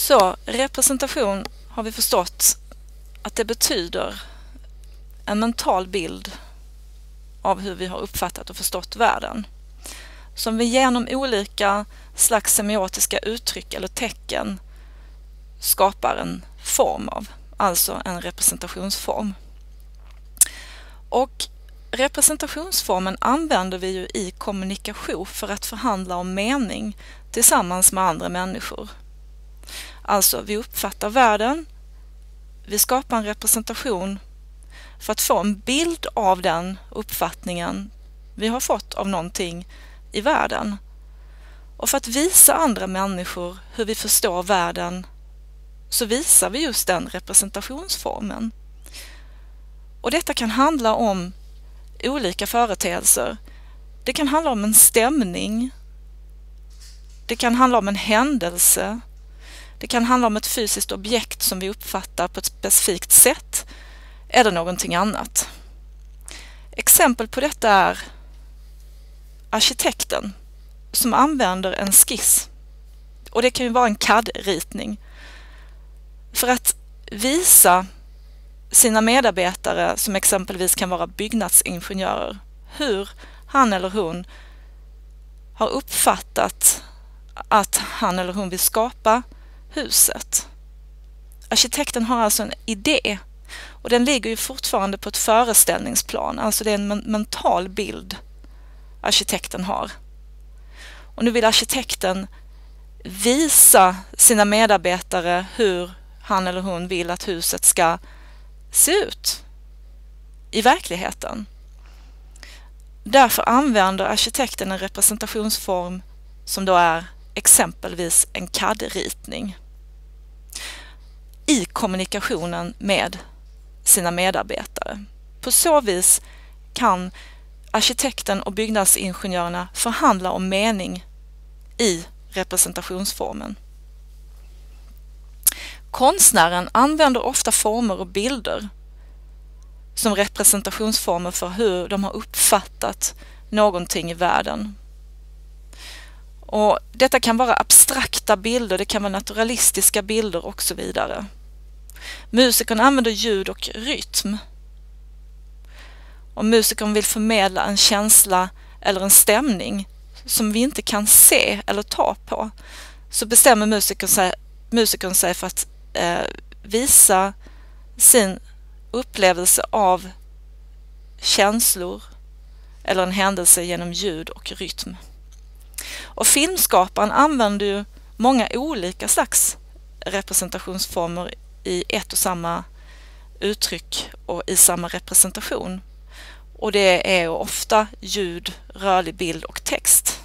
Så representation har vi förstått att det betyder en mental bild av hur vi har uppfattat och förstått världen, som vi genom olika slags semiotiska uttryck eller tecken skapar en form av, alltså en representationsform. Och representationsformen använder vi ju i kommunikation för att förhandla om mening tillsammans med andra människor. Alltså vi uppfattar världen, vi skapar en representation för att få en bild av den uppfattningen vi har fått av någonting i världen. Och för att visa andra människor hur vi förstår världen så visar vi just den representationsformen. Och detta kan handla om olika företeelser. Det kan handla om en stämning. Det kan handla om en händelse. Det kan handla om ett fysiskt objekt som vi uppfattar på ett specifikt sätt eller någonting annat. Exempel på detta är arkitekten som använder en skiss. Och det kan ju vara en CAD-ritning. För att visa sina medarbetare, som exempelvis kan vara byggnadsingenjörer, hur han eller hon har uppfattat att han eller hon vill skapa huset. Arkitekten har alltså en idé och den ligger ju fortfarande på ett föreställningsplan, alltså det är en mental bild arkitekten har. Och nu vill arkitekten visa sina medarbetare hur han eller hon vill att huset ska se ut i verkligheten. Därför använder arkitekten en representationsform som då är exempelvis en CAD-ritning i kommunikationen med sina medarbetare. På så vis kan arkitekten och byggnadsingenjörerna förhandla om mening i representationsformen. Konstnären använder ofta former och bilder som representationsformer för hur de har uppfattat någonting i världen. Och detta kan vara abstrakta bilder, det kan vara naturalistiska bilder och så vidare. Musikern använder ljud och rytm. Om musikern vill förmedla en känsla eller en stämning som vi inte kan se eller ta på, så bestämmer musikern sig för att visa sin upplevelse av känslor eller en händelse genom ljud och rytm. Och filmskaparen använder ju många olika slags representationsformer i ett och samma uttryck och i samma representation. Och det är ofta ljud, rörlig bild och text.